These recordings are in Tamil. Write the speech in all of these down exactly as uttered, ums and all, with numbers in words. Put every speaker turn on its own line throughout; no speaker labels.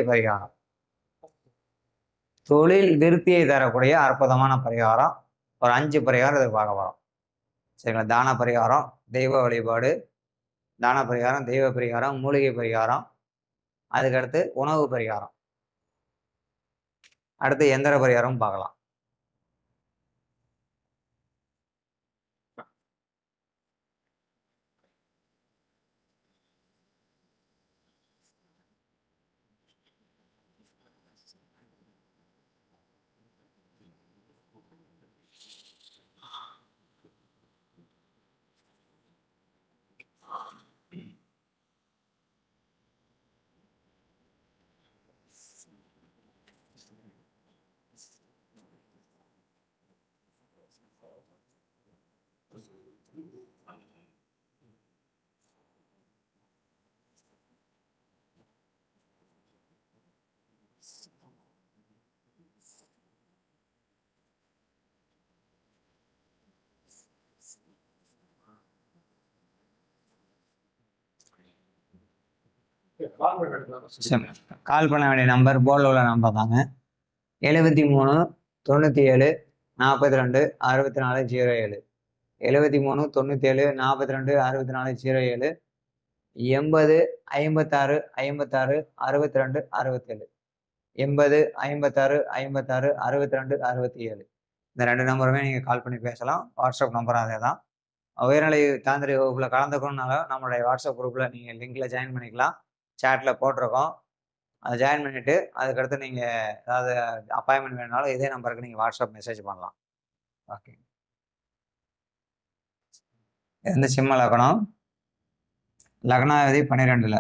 பரிகாரம். தொழில் விருத்தியை தரக்கூடிய அற்புதமான பரிகாரம். ஒரு அஞ்சு பரிகாரம் இதுக்கு பார்க்க போகிறோம். சரிங்களா? தான பரிகாரம், தெய்வ வழிபாடு, தான பரிகாரம், தெய்வ பரிகாரம், மூலிகை பரிகாரம், அதுக்கடுத்து உணவு பரிகாரம், அடுத்து எந்திர பரிகாரம் பார்க்கலாம். கால் பண்ண வேண்டிய நம்பர் போர்டில் உள்ள நம்பர் தாங்க. எழுபத்தி மூணு தொண்ணூற்றி ஏழு நாற்பத்தி ரெண்டு அறுபத்தி நாலு ஜீரோ ஏழு எழுபத்தி மூணு தொண்ணூற்றி ஏழு நாற்பத்தி ரெண்டு அறுபத்தி நாலு ஜீரோ ஏழு எண்பது ஐம்பத்தாறு ஐம்பத்தாறு அறுபத்தி ரெண்டு அறுபத்தேழு எண்பது ஐம்பத்தாறு ஐம்பத்தாறு அறுபத்தி ரெண்டு அறுபத்தி ஏழு இந்த ரெண்டு நம்பருமே நீங்கள் கால் பண்ணி பேசலாம். வாட்ஸ்அப் நம்பர் அதே தான். உயர்நிலை தாந்திரிக வகுப்பில் கலந்துக்கணும்னால நம்மளுடைய வாட்ஸ்அப் குரூப்பில் நீங்கள் லிங்கில் ஜாயின் பண்ணிக்கலாம். சேட்டில் போட்டிருக்கோம். அதை ஜாயின் பண்ணிவிட்டு அதுக்கடுத்து நீங்கள் ஏதாவது அப்பாயின்மெண்ட் வேணுனாலும் இதே நம்பருக்கு நீங்கள் வாட்ஸ்அப் மெசேஜ் பண்ணலாம். ஓகே. எந்த சிம்ம லக்னம்? லக்னாதிபதி பன்னிரெண்டில்.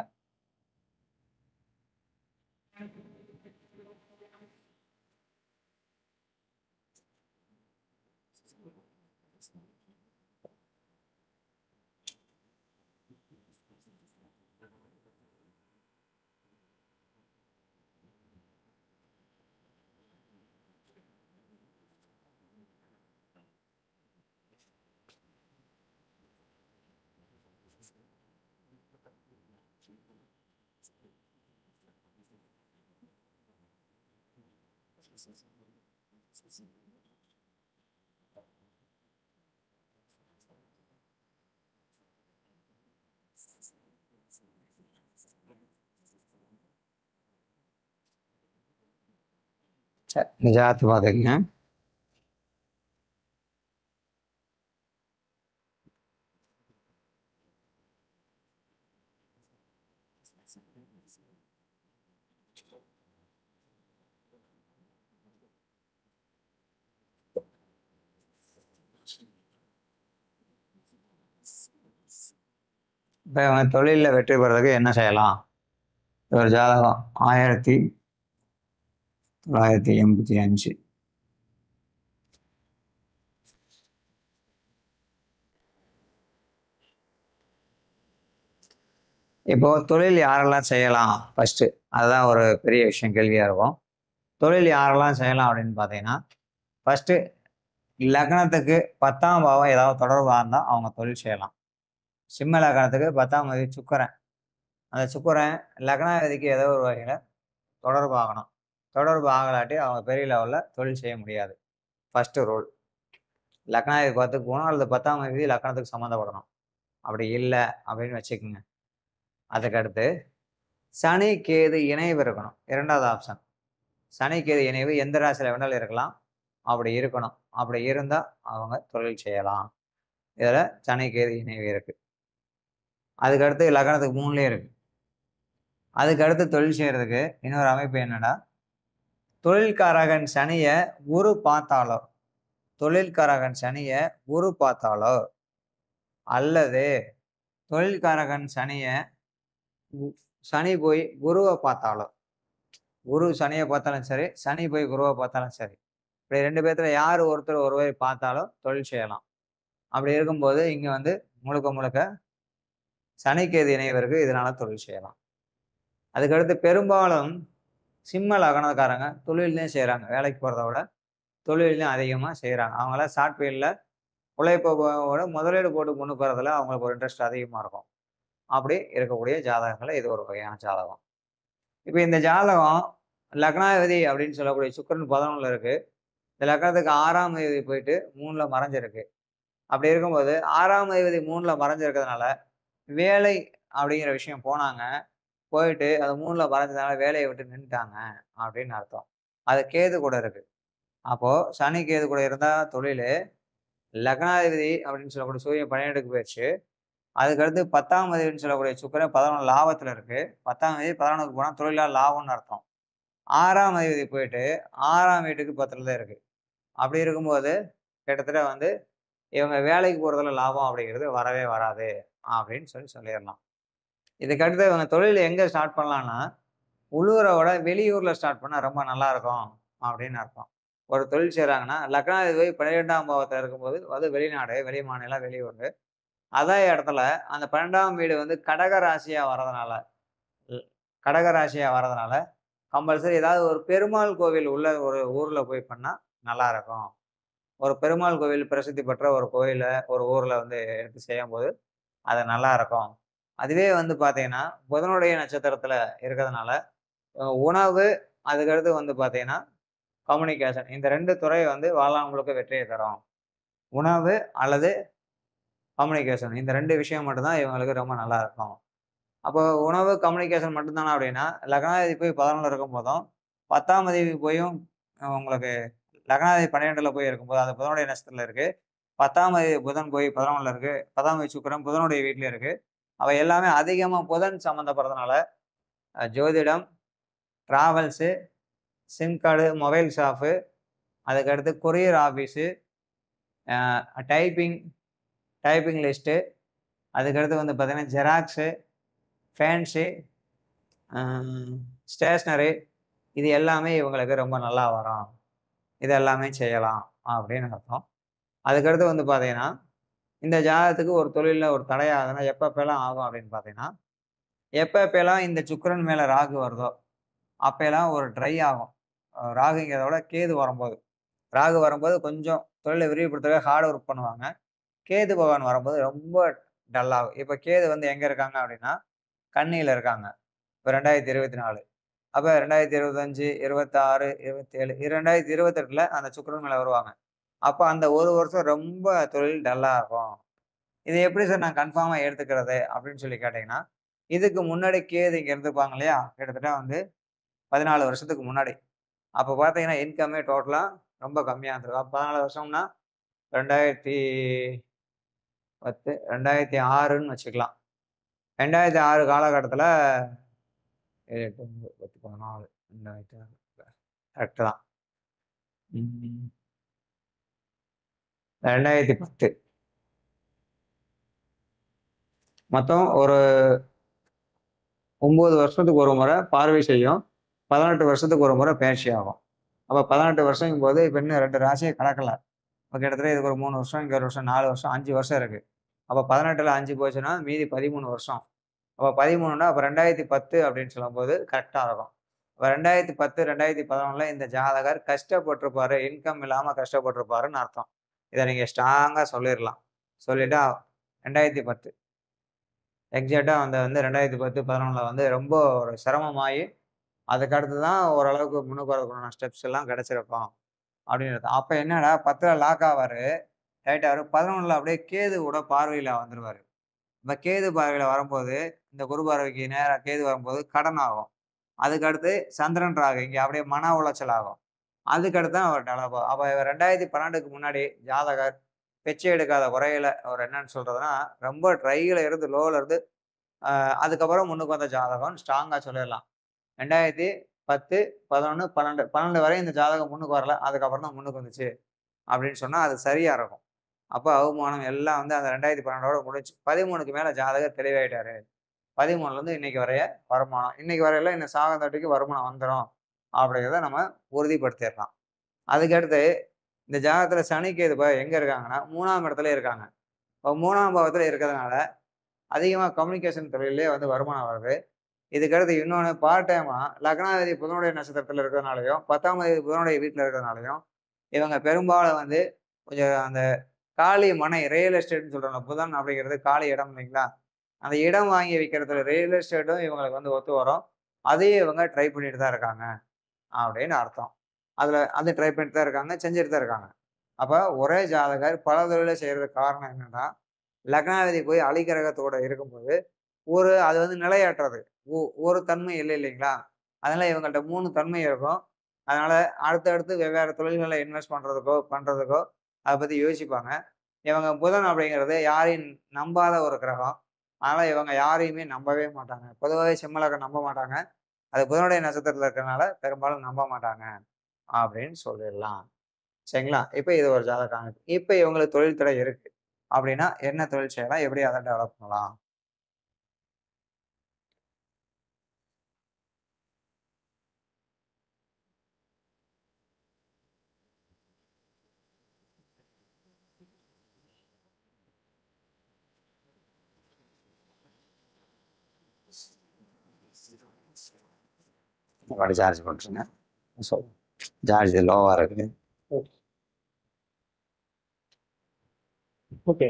ஜாத்து பார்த்துக்குங்க. இப்போ தொழிலில் வெற்றி பெறதுக்கு என்ன செய்யலாம்? ஒரு ஜாதகம் ஆயிரத்தி தொள்ளாயிரத்தி எண்பத்தி அஞ்சு இப்போ தொழில் யாரெல்லாம் செய்யலாம் ஃபஸ்ட்டு, அதுதான் ஒரு பெரிய விஷயம், கேள்வியாக இருக்கும். தொழில் யாரெல்லாம் செய்யலாம் அப்படின்னு பார்த்தீங்கன்னா, ஃபஸ்ட்டு லக்னத்துக்கு பத்தாம் பாவம் ஏதாவது தொடர்பாக இருந்தால் அவங்க தொழில் செய்யலாம். சிம்ம லக்னத்துக்கு பத்தாம் தேதி சுக்கரன், அந்த சுக்கரன் லக்னாதிபதிக்கு ஏதோ ஒரு வகையில் தொடர்பு ஆகணும். தொடர்பு ஆகலாட்டி அவங்க பெரிய லெவலில் தொழில் செய்ய முடியாது. ஃபஸ்ட்டு ரூல், லக்னாதிபதி பத்துக்கு போகணும் அல்லது பத்தாம் தேதி லக்னத்துக்கு சம்மந்தப்படணும். அப்படி இல்லை அப்படின்னு வச்சுக்கோங்க. அதுக்கடுத்து சனி கேது இணைவு இருக்கணும். இரண்டாவது ஆப்ஷன், சனி கேது இணைவு எந்த ராசியில் வேணாலும் இருக்கலாம், அப்படி இருக்கணும். அப்படி இருந்தால் அவங்க தொழில் செய்யலாம். இதில் சனி கேது இணைவு இருக்குது. அதுக்கடுத்து லக்னத்துக்கு மூணுலேயே இருக்குது. அதுக்கடுத்து தொழில் செய்கிறதுக்கு இன்னொரு அமைப்பு என்னென்னா, தொழில்காரகன் சனியை குரு பார்த்தாலோ, தொழில்காரகன் சனியை குரு பார்த்தாலோ அல்லது தொழில்காரகன் சனியை சனி போய் குருவை பார்த்தாலோ, குரு சனியை பார்த்தாலும் சரி, சனி போய் குருவை பார்த்தாலும் சரி, இப்படி ரெண்டு பேர்த்துல யார் ஒருத்தர் ஒருவர் பார்த்தாலும் தொழில் செய்யலாம். அப்படி இருக்கும்போது இங்கே வந்து முழுக்க முழுக்க சனிக்கேது இணைவருக்கு இதனால தொழில் செய்யலாம். அதுக்கடுத்து பெரும்பாலும் சிம்ம லக்னக்காரங்க தொழில்லையும் செய்கிறாங்க, வேலைக்கு போகிறத விட தொழிலையும் அதிகமாக செய்கிறாங்க. அவங்களாம் ஷார்ட் பீரியடில் உழைப்போட முதலீடு போட்டு முன்னுக்கு வரதுல அவங்களுக்கு ஒரு இன்ட்ரெஸ்ட் அதிகமாக இருக்கும். அப்படி இருக்கக்கூடிய ஜாதகங்களை இது ஒரு வகையான ஜாதகம். இப்போ இந்த ஜாதகம் லக்னாதிபதி அப்படின்னு சொல்லக்கூடிய சுக்கிரன் பதினொன்றில் இருக்குது. இந்த லக்னத்துக்கு ஆறாம் அதிபதி போயிட்டு மூணில் மறைஞ்சிருக்கு. அப்படி இருக்கும்போது ஆறாம் அதிபதி மூணில் மறைஞ்சிருக்கிறதுனால வேலை அப்படிங்கிற விஷயம் போனாங்க. போயிட்டு அது மூணில் மறைஞ்சதுனால வேலையை விட்டு நின்றுட்டாங்க அப்படின்னு அர்த்தம். அது கேது கூட இருக்கு. அப்போ சனி கேது கூட இருந்தால் தொழில், லக்னாதிபதி அப்படின்னு சொல்லக்கூடிய சூரியன் பன்னிரெண்டுக்கு போயிடுச்சு. அதுக்கடுத்து பத்தாம் அதிபதினு சொல்லக்கூடிய சுக்கிரன் பதினொன்று லாபத்தில் இருக்கு. பத்தாம் அதிபதி பதினொன்றுக்கு போனால் தொழிலாளர் லாபம்னு அர்த்தம். ஆறாம் அதிபதி போயிட்டு ஆறாம் வீட்டுக்கு பத்தில் தான் இருக்கு. அப்படி இருக்கும்போது கிட்டத்தட்ட வந்து இவங்க வேலைக்கு போகிறதுல லாபம் அப்படிங்கிறது வரவே வராது அப்படின்னு சொல்லி சொல்லிடலாம். இதுக்கடுத்து இவங்க தொழில் எங்கே ஸ்டார்ட் பண்ணலான்னா, உள்ளூரை விட வெளியூரில் ஸ்டார்ட் பண்ணால் ரொம்ப நல்லா இருக்கும் அப்படின்னு அர்த்தம். ஒரு தொழில் செய்கிறாங்கன்னா லக்னாதிபதி பன்னிரெண்டாம் பாவத்தில் இருக்கும்போது அது வெளிநாடு, வெளி மாநிலம், வெளியூர். அதே இடத்துல அந்த பன்னெண்டாம் வீடு வந்து கடக ராசியா வரதுனால கடக ராசியா வரதுனால கம்பல்சரி ஏதாவது ஒரு பெருமாள் கோவில் உள்ள ஒரு ஊர்ல போய் பண்ணா நல்லா இருக்கும். ஒரு பெருமாள் கோவில் பிரசித்தி பெற்ற ஒரு கோயில ஒரு ஊர்ல வந்து எடுத்து செய்யும் போது அது நல்லா இருக்கும். அதுவே வந்து பாத்தீங்கன்னா புதனுடைய நட்சத்திரத்துல இருக்கிறதுனால உணவு, அதுக்கடுத்து வந்து பாத்தீங்கன்னா கம்யூனிகேஷன், இந்த ரெண்டு துறை வந்து வாழ்நாள் முழுக்க வெற்றியை தரும். உணவு அல்லது கம்யூனிகேஷன், இந்த ரெண்டு விஷயம் மட்டும்தான் இவங்களுக்கு ரொம்ப நல்லா இருக்கும். அப்போ உணவு, கம்யூனிகேஷன் மட்டும்தானா அப்படின்னா, லக்னாதிபதி போய் பதினொன்றில் இருக்கும் போதும், பத்தாம் அதிபதி போயும் உங்களுக்கு லக்னாதிபதி பன்னிரெண்டில் போய் இருக்கும்போது, அது புதனுடைய நட்சத்திரத்தில் இருக்கு. பத்தாம் அதிபதி புதன் போய் பதினொன்றில் இருக்கு. பத்தாம் அதிபதி சுக்கிரன் புதனுடைய வீட்டில் இருக்கு. அவை எல்லாமே அதிகமாக புதன் சம்மந்தப்படுறதுனால ஜோதிடம், travels, sim card, mobile shop, அதுக்கடுத்து courier office, typing typing list, அதுக்கடுத்து வந்து பார்த்தீங்கன்னா ஜெராக்ஸு, ஃபேன்சி, ஸ்டேஷ்னரி, இது எல்லாமே இவங்களுக்கு ரொம்ப நல்லா வரும். இது எல்லாமே செய்யலாம் அப்படின்னு அர்த்தம். அதுக்கடுத்து வந்து பார்த்தீங்கன்னா, இந்த ஜாதகத்துக்கு ஒரு தொழிலில் ஒரு தடையாகுதுன்னா எப்பப்பெல்லாம் ஆகும் அப்படின்னு பார்த்தீங்கன்னா, எப்பப்பெல்லாம் இந்த சுக்கிரன் மேலே ராகு வருதோ அப்போலாம் ஒரு ட்ரை ஆகும். ராகுங்கிறத விட கேது வரும்போது ராகு வரும்போது கொஞ்சம் தொழிலை விரிவுபடுத்துறதுக்காக ஹார்ட் ஒர்க் பண்ணுவாங்க. கேது பகவான் வரும்போது ரொம்ப டல்லாகும். இப்போ கேது வந்து எங்கே இருக்காங்க அப்படின்னா கன்னியில் இருக்காங்க. இப்போ ரெண்டாயிரத்தி இருபத்தி நாலு அப்போ ரெண்டாயிரத்தி இருபத்தஞ்சு, இருபத்தாறு, இருபத்தேழு, ரெண்டாயிரத்தி இருபத்தெட்டில் அந்த சுக்கிரன் மேலே வருவாங்க. அப்போ அந்த ஒரு வருஷம் ரொம்ப தொழில் டல்லாக இருக்கும். இதை எப்படி சார் நான் கன்ஃபார்மாக எடுத்துக்கிறது அப்படின்னு சொல்லி கேட்டிங்கன்னா, இதுக்கு முன்னாடி கேது இங்கே இருந்துப்பாங்க இல்லையா, கிட்டத்தட்ட வந்து பதினாலு வருஷத்துக்கு முன்னாடி. அப்போ பார்த்தீங்கன்னா இன்கமே டோட்டலாக ரொம்ப கம்மியாக இருந்திருக்கும். பதினாலு வருஷம்னா ரெண்டாயிரத்தி பத்து ரெண்டாயிரத்தி ஆறுன்னு வச்சுக்கலாம். ரெண்டாயிரத்தி ஆறு காலகட்டத்தில் ஏழு, எட்டு, ஒன்பது, பத்து, பதினாலு, ரெண்டாயிரத்தி ஆறு கரெக்டு தான். ரெண்டாயிரத்தி பத்து மொத்தம் ஒரு ஒன்பது வருஷத்துக்கு ஒரு முறை பார்வை செய்யும். பதினெட்டு வருஷத்துக்கு ஒரு முறை பயிற்சி ஆகும். அப்போ பதினெட்டு வருஷங்கும் போது இப்போ இன்னும் ரெண்டு ராசியை கடக்கல. இப்போ கிட்டத்தட்ட இதுக்கு ஒரு மூணு வருஷம், இங்கே ஒரு வருஷம், நாலு வருஷம், அஞ்சு வருஷம் இருக்கு. அப்போ பதினெட்டில் அஞ்சு போச்சுன்னா மீதி பதிமூணு வருஷம். அப்போ பதிமூணுன்னா அப்போ ரெண்டாயிரத்தி பத்து அப்படின்னு சொல்லும்போது கரெக்டாக இருக்கும். இப்போ ரெண்டாயிரத்தி பத்து ரெண்டாயிரத்தி பதினொன்றில் இந்த ஜாதகர் கஷ்டப்பட்டிருப்பாரு, இன்கம் இல்லாமல் கஷ்டப்பட்டிருப்பாருன்னு அர்த்தம். இதை நீங்கள் ஸ்ட்ராங்காக சொல்லிடலாம். சொல்லிட்டா ரெண்டாயிரத்தி பத்து எக்ஸாக்டாக வந்து வந்து ரெண்டாயிரத்தி பத்து பதினொன்றில் வந்து ரொம்ப ஒரு சிரமமாகி அதுக்கடுத்து தான் ஓரளவுக்கு முன்னுக்கு வரதுக்கான ஸ்டெப்ஸ் எல்லாம் கிடைச்சிருக்கும் அப்படின்னு. அப்போ என்னடா பத்தில் லாக் ஆவார், ரைட் ஆவார், பதினொன்றில் அப்படியே கேது கூட பார்வையில் வந்துடுவார். இந்த கேது பார்வையில் வரும்போது இந்த குரு பார்வைக்கு நேராக கேது வரும்போது கடன் ஆகும். அதுக்கடுத்து சந்திரன் ராகு இங்கே அப்படியே மன உளைச்சல் ஆகும். அதுக்கடுத்து தான் அவர் டெவலப் ஆகும். அப்போ ரெண்டாயிரத்தி பன்னெண்டுக்கு முன்னாடி ஜாதகர் பிச்சை எடுக்காத குறையில அவர் என்னன்னு சொல்றதுன்னா ரொம்ப ட்ரையில இருந்து லோல இருந்து அதுக்கப்புறம் முன்னுக்கு வந்த ஜாதகம் ஸ்ட்ராங்கா சொல்லிடலாம். ரெண்டாயிரத்தி பத்து பதினொன்று பன்னெண்டு பன்னெண்டு வரை இந்த ஜாதகம் முன்னுக்கு வரல, அதுக்கப்புறம் தான் முன்னுக்கு வந்துச்சு அப்படின்னு சொன்னா அது சரியா இருக்கும். அப்போ அவமானம் எல்லாம் வந்து அந்த ரெண்டாயிரத்தி பன்னெண்டோட முடிச்சு பதிமூணுக்கு மேல ஜாதகர் தெளிவாயிட்டாரு. பதிமூணுல இருந்து இன்னைக்கு வரைய வருமானம், இன்னைக்கு வரையில இந்த சாகந்தாட்டிக்கு வருமானம் வந்துடும் அப்படிங்கிறத நம்ம உறுதிப்படுத்திடலாம். அதுக்கடுத்து இந்த ஜாதகத்துல சனி கேது எங்க இருக்காங்கன்னா மூணாம் இடத்துல இருக்காங்க. இப்போ மூணாம் பாவத்துல இருக்கிறதுனால அதிகமாக கம்யூனிகேஷன் துறையிலே வந்து வருமானம் வருது. இதுக்கடுத்து இன்னொன்று பார்ட் டைமா லக்னாதிபதி புதனுடைய நட்சத்திரத்தில் இருக்கிறதுனாலையும் பத்தாம் தேதி புதனுடைய வீட்டில் இருக்கிறதுனாலையும் இவங்க பெரும்பாலும் வந்து கொஞ்சம் அந்த காலி மனை ரியல் எஸ்டேட்னு சொல்றாங்க. புதன் அப்படிங்கிறது காலி இடம் இல்லைங்களா, அந்த இடம் வாங்கி வைக்கிறதுல ரியல் எஸ்டேட்டும் இவங்களுக்கு வந்து ஒத்து வரும். அதையும் இவங்க ட்ரை பண்ணிட்டு தான் இருக்காங்க அப்படின்னு அர்த்தம். அதில் அது ட்ரை பண்ணிட்டு தான் இருக்காங்க, செஞ்சுட்டு தான் இருக்காங்க. அப்போ ஒரே ஜாதகர் பல தொழிலை செய்கிறதுக்கு காரணம் என்னன்னா, லக்னாதிபதி போய் அலிகிரகத்தோட இருக்கும்போது ஒரு அது வந்து நிலையற்றது. ஒ ஒரு தன்மை இல்லை இல்லைங்களா? அதனால இவங்கள்ட்ட மூணு தன்மை இருக்கும். அதனால அடுத்தடுத்து வெவ்வேறு தொழில்கள்ல இன்வெஸ்ட் பண்றதுக்கோ பண்றதுக்கோ அத பத்தி யோசிப்பாங்க. இவங்க புதன் அப்படிங்கிறது யாரையும் நம்பாத ஒரு கிரகம். அதனால இவங்க யாரையுமே நம்பவே மாட்டாங்க. பொதுவாவே சிம்ம லக்னம் நம்ப மாட்டாங்க. அது புதனுடைய நட்சத்திரத்துல இருக்கிறனால பெரும்பாலும் நம்ப மாட்டாங்க அப்படின்னு சொல்லிடலாம். சரிங்களா? இப்ப இது ஒரு ஜாதக அமைப்பு. இப்ப இவங்களுக்கு தொழில் தடை இருக்கு. அப்படின்னா என்ன தொழில் செய்யலாம்? எப்படி அத டெவலப் பண்ணலாம்? மறுபடியும் சார்ஜ் போட்டுருங்க. ஸோ சார்ஜ் லோவா இருக்குது.
ஓகே.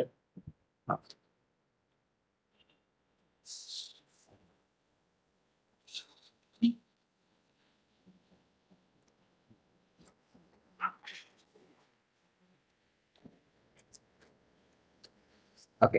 ஓகே.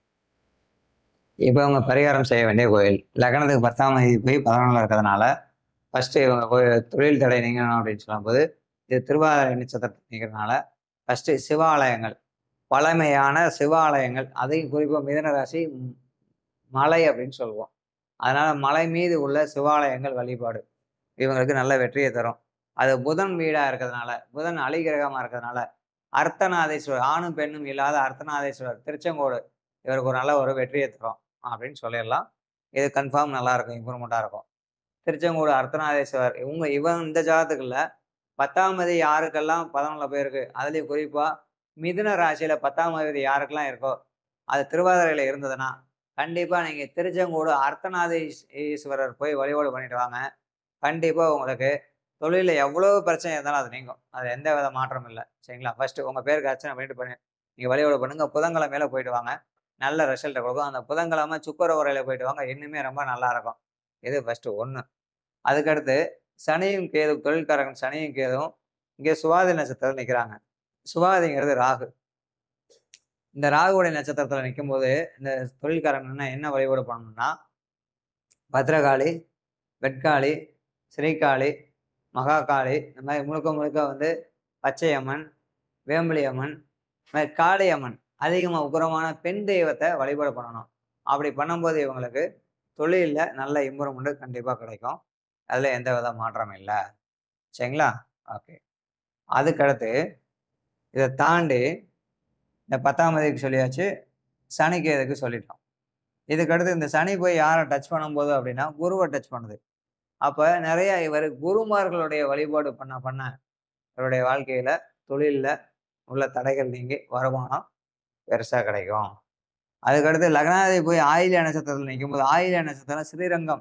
இப்போ இவங்க பரிகாரம் செய்ய வேண்டிய கோயில். லக்னத்துக்கு பத்தாம் தேதி போய் பதினொன்றில் இருக்கிறதுனால, ஃபர்ஸ்ட்டு இவங்க போய் தொழில் தடை நீங்கணும் அப்படின்னு சொல்லும்போது, இது திருவாதிரை நட்சத்திரத்தை நீங்கிறதுனால, ஃபர்ஸ்ட்டு சிவாலயங்கள், பழமையான சிவாலயங்கள், அதையும் குறிப்பா மிதுன ராசி ம் மலை அப்படின்னு சொல்லுவோம். அதனால மலை மீது உள்ள சிவாலயங்கள் வழிபாடு, இவங்களுக்கு நல்ல வெற்றியை தரும். அது புதன் வீடா இருக்கிறதுனால, புதன் அலிகிரகமா இருக்கிறதுனால, அர்த்தநாதீஸ்வரர் ஆணும் பெண்ணும் இல்லாத அர்த்தநாதீஸ்வரர் திருச்செங்கோடு இவருக்கு ஒரு நல்ல ஒரு வெற்றியை தரும் அப்படின்னு சொல்லிடலாம். இது கன்ஃபார்ம் நல்லா இருக்கும், இம்ப்ரூவ்மெண்ட்டாக இருக்கும். திருச்செங்கோடு அர்த்தநாதீஸ்வரர் இவங்க இவன் இந்த ஜாதகத்துல பத்தாம் தேதி யாருக்கெல்லாம் பதினொன்றில் போயிருக்கு, அதுலேயும் குறிப்பாக மிதுன ராசியில் பத்தாம் தேதி யாருக்கெல்லாம் இருக்கோ, அது திருவாதிரையில் இருந்ததுன்னா கண்டிப்பாக நீங்கள் திருச்செங்கோடு அர்த்தநாதீஸ் ஈஸ்வரர் போய் வழிபாடு பண்ணிட்டு வாங்க. கண்டிப்பாக உங்களுக்கு தொழிலில் எவ்வளோ பிரச்சனை இருந்தாலும் அது நீங்கும். அது எந்த வித மாற்றமும் இல்லை. சரிங்களா? ஃபர்ஸ்ட்டு உங்கள் பேருக்கு அர்ச்சனை பண்ணிட்டு பண்ணி நீங்கள் வழிபாடு பண்ணுங்க. புதன்கிழமையில போயிட்டு வாங்க, நல்ல ரிசல்ட்டை கொடுக்கும். அந்த புதன்கிழமை சுக்கர உரையில் போயிட்டு வாங்க, இன்னுமே ரொம்ப நல்லா இருக்கும். இது ஃபர்ஸ்ட்டு ஒன்று. அதுக்கடுத்து சனியும் கேது தொழில்காரகன் சனியும் கேதுவும் இங்கே சுவாதி நட்சத்திரத்தில் நிற்கிறாங்க. சுவாதிங்கிறது ராகு. இந்த ராகுவுடைய நட்சத்திரத்தில் நிற்கும் போது இந்த தொழில்காரங்கன்னா என்ன வழிபாடு பண்ணணும்னா, பத்ரகாளி, வெட்காளி, ஸ்ரீகாளி, மகாகாளி, இந்த மாதிரி முழுக்க முழுக்க வந்து பச்சையம்மன், வேம்பலி அம்மன், இந்த மாதிரி காளி அம்மன் அதிகமாக உக்கிரமான பெண் தெய்வத்தை வழிபாடு பண்ணணும். அப்படி பண்ணும்போது இவங்களுக்கு தொழிலில் நல்ல இம்ப்ரூவ்மெண்ட் கண்டிப்பாக கிடைக்கும். அதில் எந்த வித மாற்றமும் இல்லை. சரிங்களா? ஓகே. அதுக்கடுத்து இதை தாண்டி இந்த பத்தாம் தேதிக்கு சொல்லியாச்சு, சனிக்கு எதுக்கு சொல்லிட்டோம். இதுக்கடுத்து இந்த சனி போய் யாரை டச் பண்ணும்போது அப்படின்னா குருவை டச் பண்ணுது. அப்போ நிறைய இவர் குருமார்களுடைய வழிபாடு பண்ண பண்ண இவருடைய வாழ்க்கையில தொழிலில் உள்ள தடைகள் நீங்கி வருமானம் பெருசாக கிடைக்கும். அதுக்கடுத்து லக்னாதிபதி போய் ஆயில்ய நட்சத்திரத்தில் நிற்கும் போது, ஆயில்ய நட்சத்திரம் ஸ்ரீரங்கம்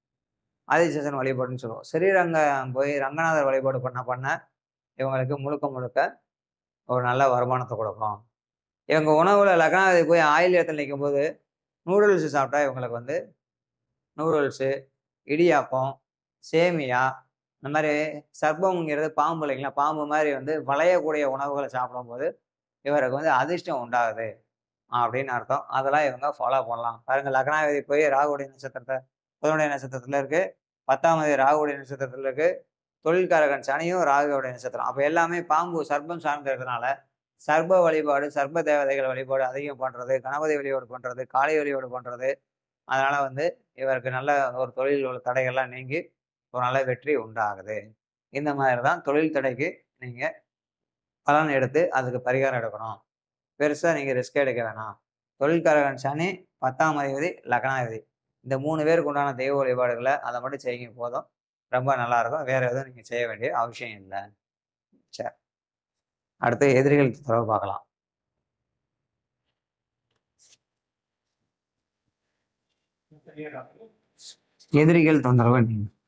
ஆதிசேஷன் வழிபாடுன்னு சொல்லுவோம். ஸ்ரீரங்கம் போய் ரங்கநாதர் வழிபாடு பண்ண பண்ண இவங்களுக்கு முழுக்க முழுக்க ஒரு நல்ல வருமானத்தை கொடுக்கும். இவங்க உணவுல லக்னாதிபதி போய் ஆயில்யத்தில் நிற்கும் போது நூடுல்ஸ் சாப்பிட்டா இவங்களுக்கு வந்து நூடுல்ஸு, இடியாப்பம், சேமியா, இந்த மாதிரி சர்ப்பம்ங்கிறது பாம்பு இல்லைங்களா? பாம்பு மாதிரி வந்து வளையக்கூடிய உணவுகளை சாப்பிடும்போது இவருக்கு வந்து அதிர்ஷ்டம் உண்டாகுது அப்படின்னு அர்த்தம். அதெல்லாம் இவங்க ஃபாலோ பண்ணலாம். பாருங்க, லக்னாதிபதி போய் ராகுடைய நட்சத்திரத்தை புதனுடைய நட்சத்திரத்துல இருக்கு, பத்தாம் தேதி ராகுடைய நட்சத்திரத்துல இருக்கு, தொழில்காரகன் சனியும் ராகுடைய நட்சத்திரம். அப்போ எல்லாமே பாம்பு சர்ப்பம் சார்ந்து இருக்கிறதுனால சர்ப்ப வழிபாடு, சர்ப்ப தேவதைகள் வழிபாடு அதிகம் பண்றது, கணபதி வழிபாடு பண்றது, காளி வழிபாடு பண்றது. அதனால வந்து இவருக்கு நல்ல ஒரு தொழில் உள்ள தடைகள்லாம் நீங்கி ஒரு நல்ல வெற்றி உண்டாகுது. இந்த மாதிரி தான் தொழில் தடைக்கு நீங்க பலன் எடுத்து அதுக்கு பரிகாரம் எடுக்கணும். பெருசா நீங்க ரிஸ்க் எடுக்க வேணாம். தொழில்காரகன் சனி, பத்தாம் அதிபதி, லக்னாதிபதி, இந்த மூணு பேருக்கு உண்டான தெய்வ வழிபாடுகளை அதை மட்டும் செய்யுங்க போதும். ரொம்ப நல்லா இருக்கும். வேற எதுவும் நீங்க செய்ய வேண்டிய அவசியம் இல்லை. சரி, அடுத்து எதிரிகள் தொடர்பு பார்க்கலாம். எதிரிகள் தொந்தரவு நீங்க